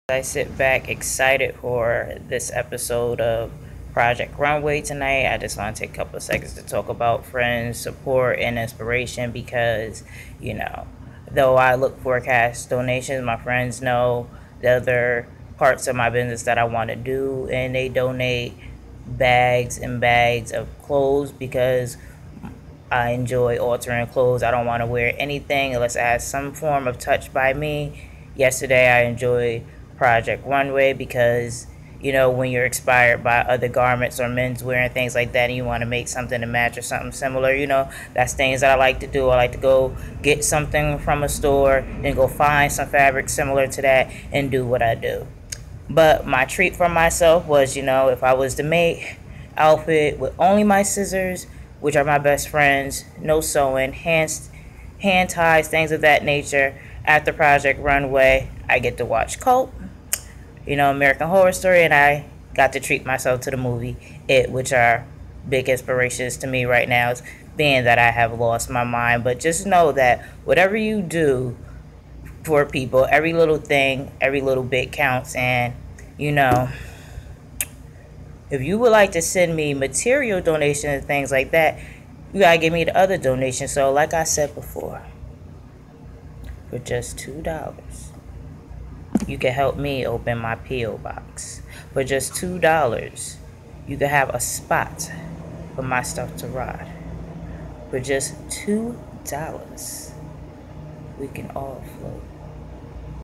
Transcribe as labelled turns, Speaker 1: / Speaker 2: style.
Speaker 1: I sit back excited for this episode of Project Runway tonight. I just want to take a couple of seconds to talk about friends, support, and inspiration because, you know, though I look for cash donations, my friends know the other parts of my business that I want to do, and they donate bags and bags of clothes because I enjoy altering clothes. I don't want to wear anything unless it has some form of touch by me. Yesterday, I enjoyed Project Runway because, when you're inspired by other garments or menswear and things like that, and you want to make something to match or something similar, that's things that I like to do. I like to go get something from a store and go find some fabric similar to that and do what I do. But my treat for myself was, if I was to make outfit with only my scissors, which are my best friends, no sewing, hand ties, things of that nature. After Project Runway, I get to watch Cult, American Horror Story, and I got to treat myself to the movie It, which are big inspirations to me right now, being that I have lost my mind. But just know that whatever you do for people, every little thing, every little bit counts. And, you know, if you would like to send me material donations and things like that, you gotta give me the other donation. So, like I said before, for just $2, you can help me open my P.O. box. For just $2, you can have a spot for my stuff to ride. For just $2, we can all float.